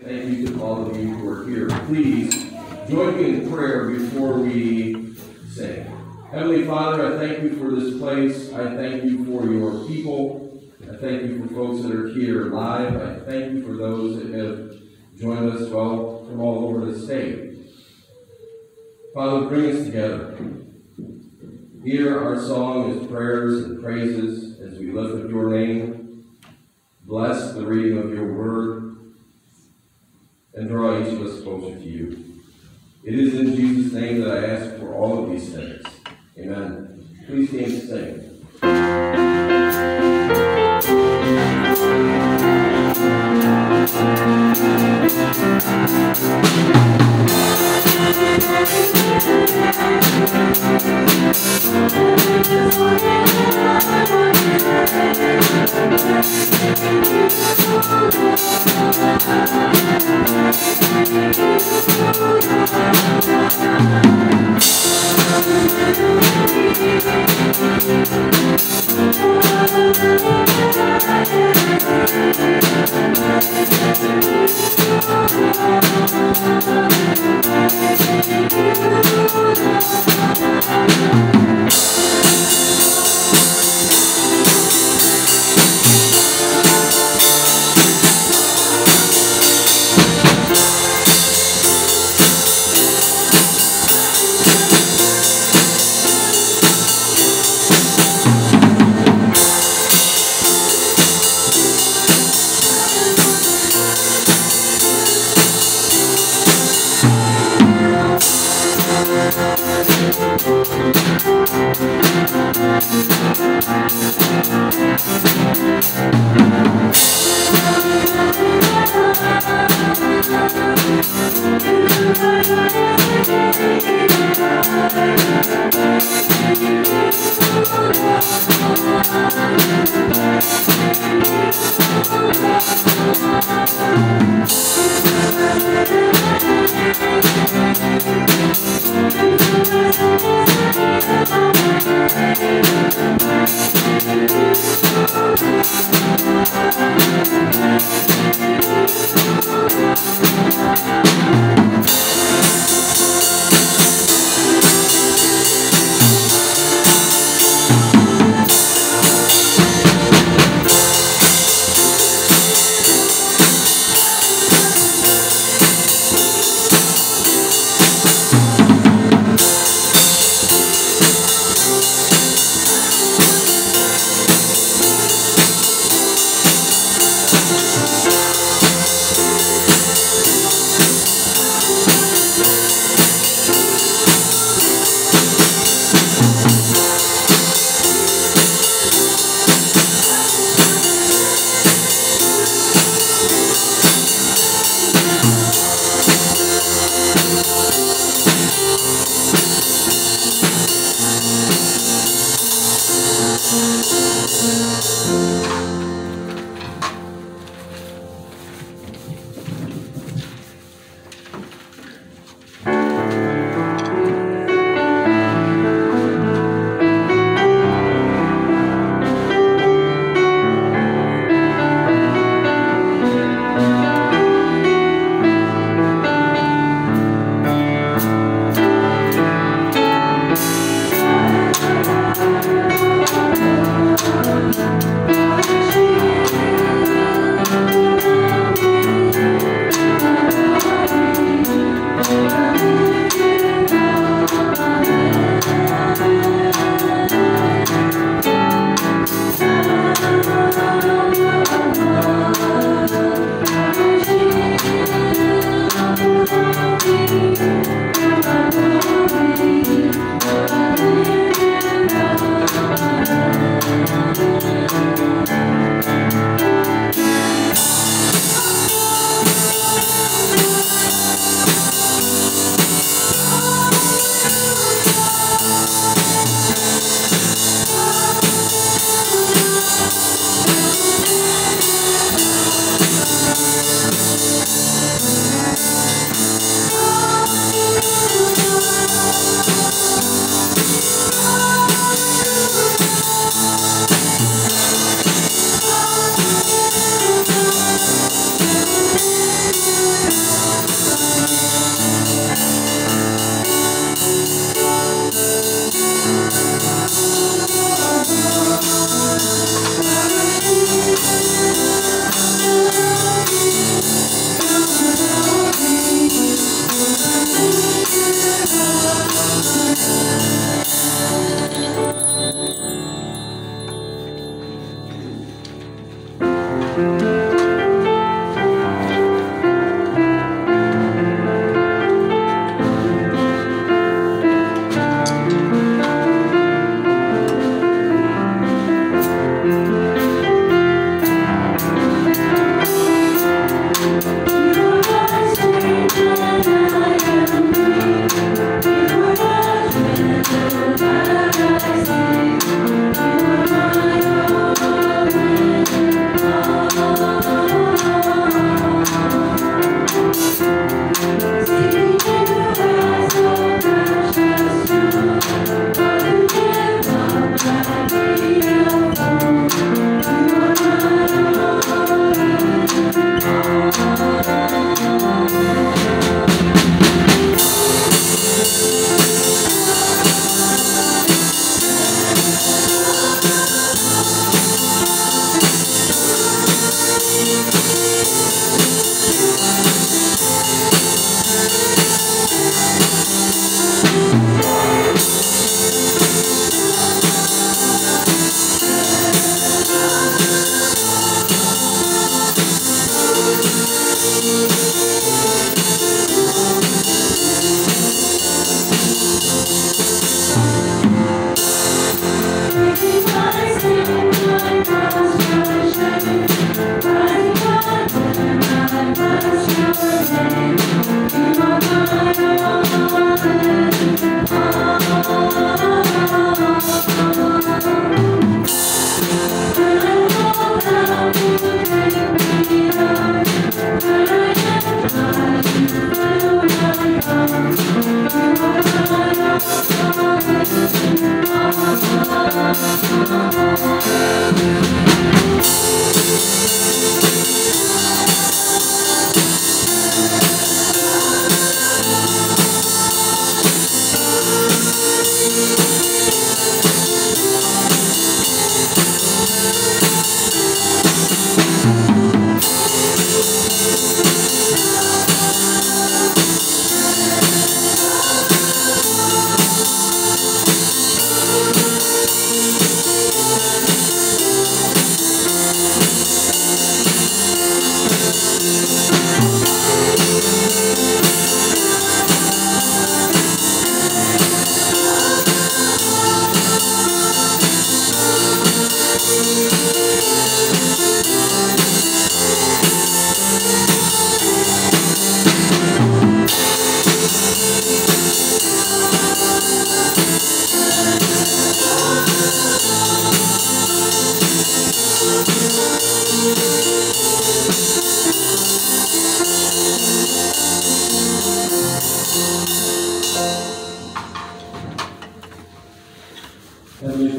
thank you to all of you who are here. Please join me in prayer before we sing. Heavenly Father, I thank you for this place. I thank you for your people. I thank you for folks that are here live. I thank you for those that have joined us from all over the state. Father, bring us together. Hear our song as prayers and praises as we lift up your name. Bless the reading of your word and draw each of us closer to you. It is in Jesus' name that I ask for all of these things. Amen. Please stand and sing.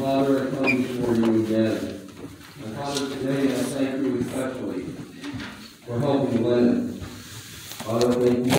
Father, I come before you again. My Father, today I thank you especially for helping Lennon